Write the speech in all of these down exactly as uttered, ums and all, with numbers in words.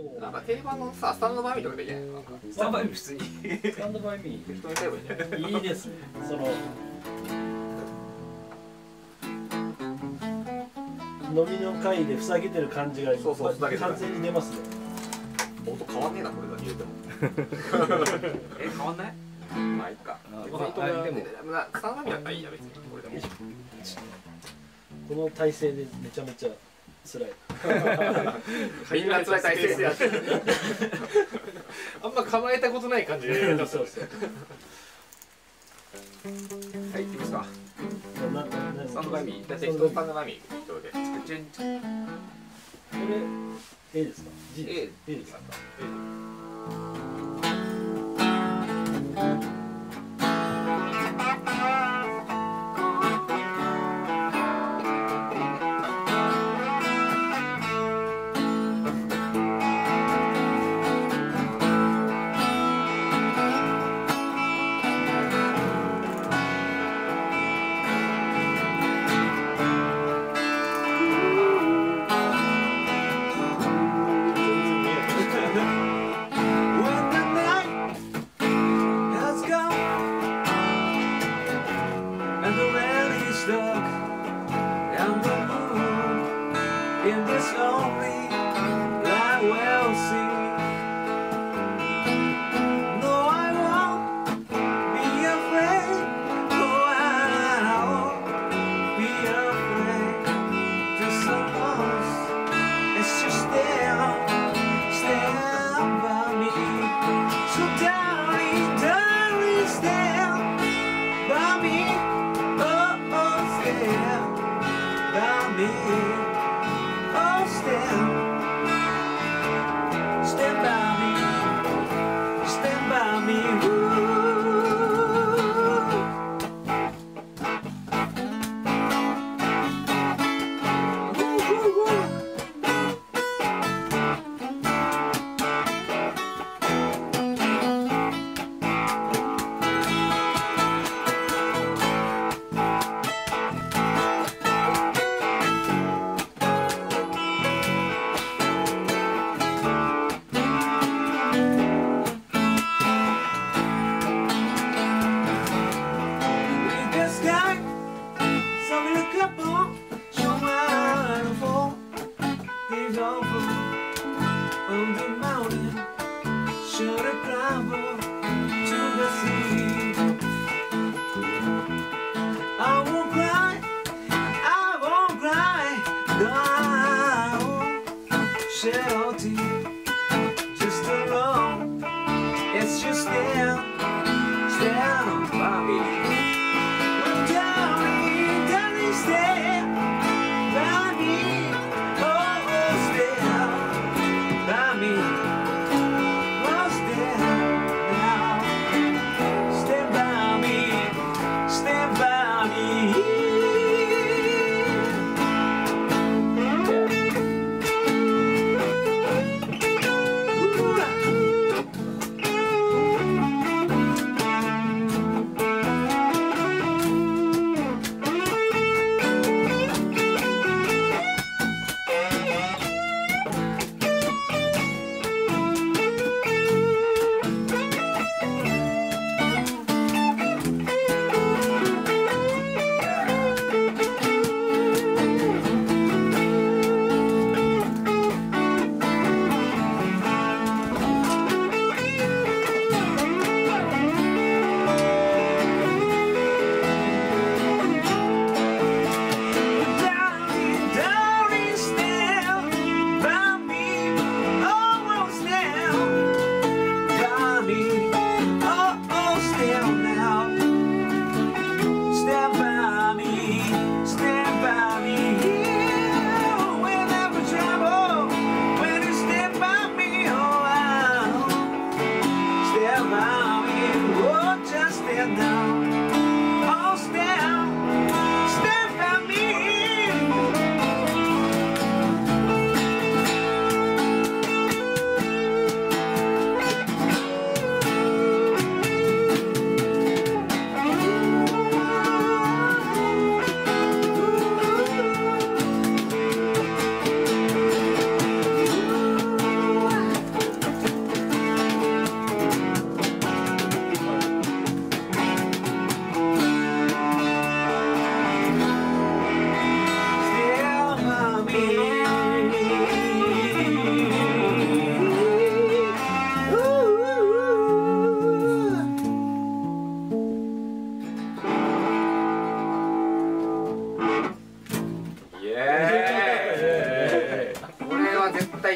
なんか定番のさ、スタンドバイミーとかでいいやん。 スタンドバイミー普通にスタンドバイミー人に買えばいいんじゃない？ いいですね。その飲みの会でふざけてる感じがそうそうふざけてる完全に出ますね。 音変わんねえな、これだけ言うても。 え、変わんない？ まあいいか。 あ別にまあでもでもなスタンドバイミーだったらいいや、別に。これでも。 この体勢でめちゃめちゃ辛い。 みんな辛い体勢でやってる。 あんま構えたことない感じでやったそうそう。 はい、行きますか。 なななスタンドバイミー。じゃあ適当スタンドバイミー適当で。 チェンチェンこれ A ですか ？G です A A ですか？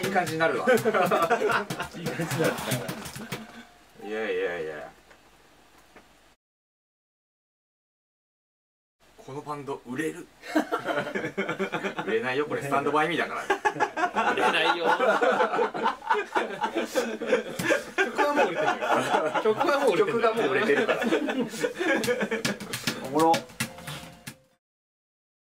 い感じになるわ。 いい感じだった。 いやいやいや。このバンド売れる。売れないよ、これスタンドバイミーだから。 売れないよ。曲はもう売れてるよ。曲はもう売れてる。 曲がもう売れてるから。